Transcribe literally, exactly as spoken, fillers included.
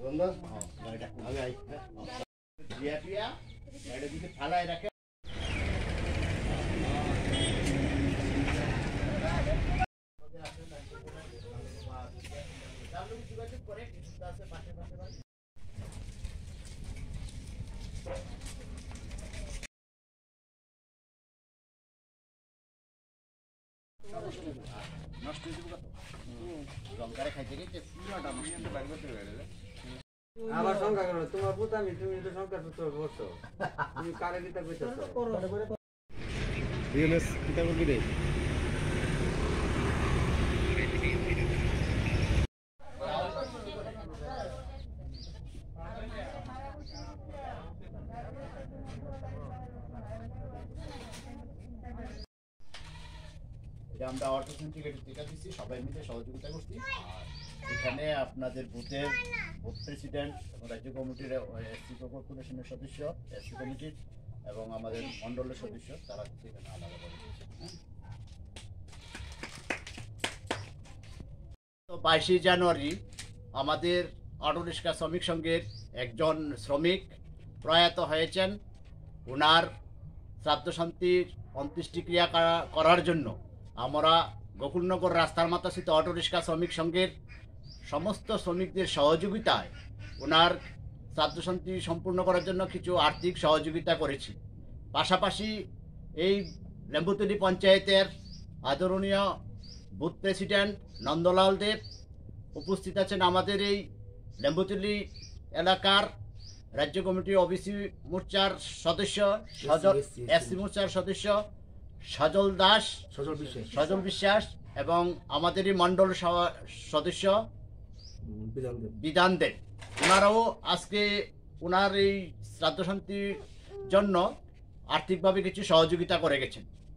ফালায় রাখে নষ্ট লঙ্কারে খাইতে গেছে পুরোটা নষ্ট বাইর করতে পারে আবার সংখ্যা করো তোমার পুতামি তুমি তো সংখ্যা সূত্র করছো তুমি কারে দিতে কইতাছো বিএমএস কিতা করবি রে আমরা অর্থসেন্ট্রিক টিকা দিচ্ছি সবাই মিলে সহযোগিতা করছি এখানে আপনাদের বুথের বুথ প্রেসিডেন্ট এবং রাজ্য কমিটির এসসি কর্পোরেশনের সদস্য এসসি কমিটির এবং আমাদের মণ্ডলের সদস্য তারা এখানে আলাদাভাবে তো বাইশে জানুয়ারি আমাদের অটো রিক্সা শ্রমিক সংঘের একজন শ্রমিক প্রয়াত হয়েছেন ওনার শ্রাদ্ধ শান্তির অন্ত্যেষ্টিক্রিয়া করার জন্য আমরা গোকুলনগর রাস্তার মাথাস্থিত অটো রিক্সা শ্রমিক সংঘের সমস্ত শ্রমিকদের সহযোগিতায় ওনার শ্রাদ্ধ শান্তি সম্পূর্ণ করার জন্য কিছু আর্থিক সহযোগিতা করেছি পাশাপাশি এই লেম্বুতলি পঞ্চায়েতের আদরণীয় বুথ প্রেসিডেন্ট নন্দলাল দেব উপস্থিত আছেন আমাদের এই লেম্বুতলি এলাকার রাজ্য কমিটি ওবিসি মোর্চার সদস্য সজল এসসি মোর্চার সদস্য সজল দাস সজল বিশ্বাস সজল বিশ্বাস এবং আমাদেরই মণ্ডল সদস্য বিধান দেব ওনারাও আজকে ওনার এই শ্রাদ্ধ শান্তির জন্য আর্থিকভাবে কিছু সহযোগিতা করে গেছেন।